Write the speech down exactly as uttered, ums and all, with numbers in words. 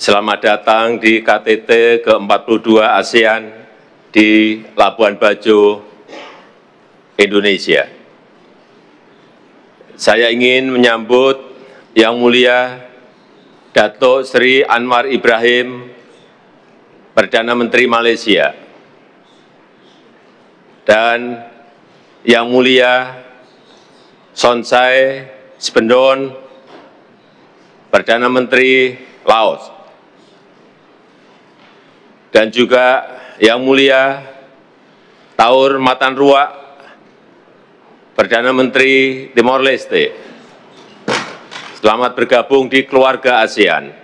Selamat datang di K T T ke empat puluh dua ASEAN di Labuan Bajo, Indonesia. Saya ingin menyambut Yang Mulia Datuk Seri Anwar Ibrahim, Perdana Menteri Malaysia, dan Yang Mulia Sonsai Spendon, Perdana Menteri Laos, dan juga Yang Mulia Taur Matanruak, Perdana Menteri Timor Leste. Selamat bergabung di keluarga ASEAN.